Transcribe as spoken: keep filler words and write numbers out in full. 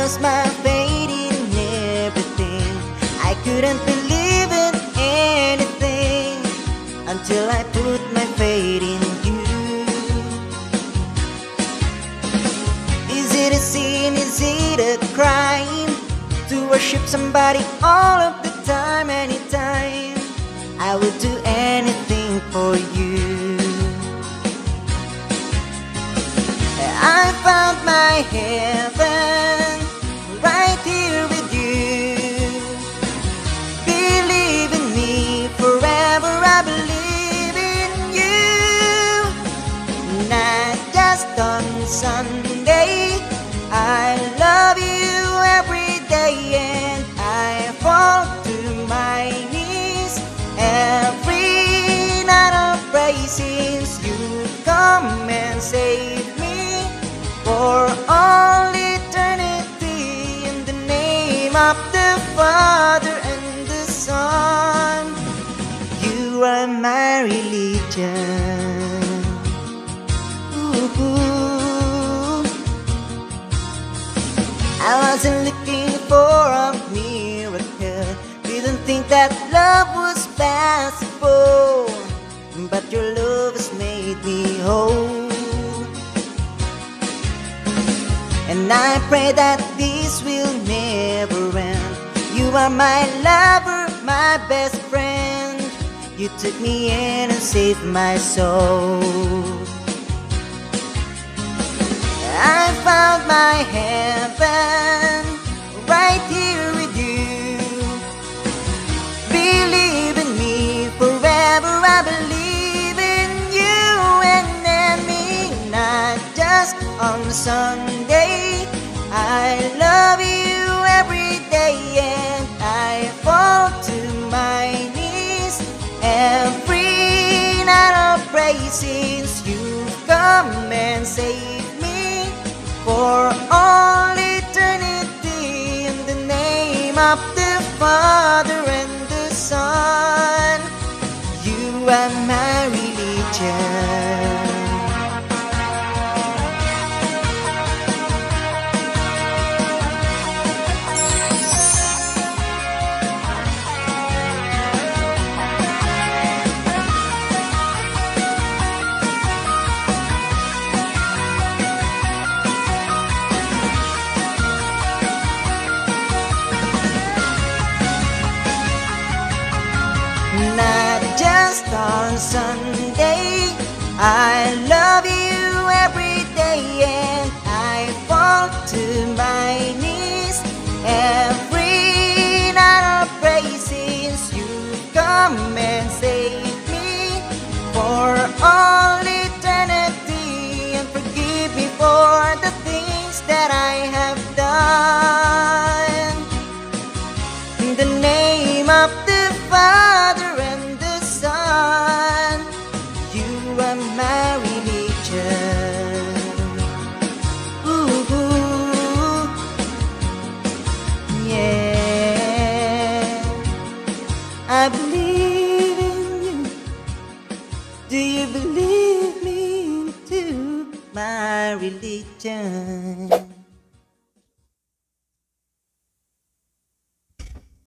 lost my faith in everything. I couldn't believe in anything until I put my faith in you. Is it a sin, is it a crime to worship somebody all of the time, anytime? I would do anything for you. I found my heaven right here with you. Believe in me forever, I believe in you. Not just on Sunday, I love you every day, and I fall to my knees every night of praises. You come and save me for all eternity, in the name of the Father and the Son. You are my religion. Ooh. I wasn't looking for a miracle, didn't think that love was possible, but your love has made me whole. And I pray that this will never end. You are my lover, my best friend. You took me in and saved my soul. I found my heaven right here with you. Believe in me forever, I believe in you and in me, not just on Sunday. I love you every day, and I fall to my knees every night of praises. You come and save me for all eternity, in the name of the Father and the Son. You are my religion. Not just on Sunday, I love you every day, and I fall to my knees every night of praises. You come and save me for all eternity, and forgive me for the things that I have done. In the name of the Father and the Son, you are my religion. Ooh, yeah. I believe in you. Do you believe me too? My religion.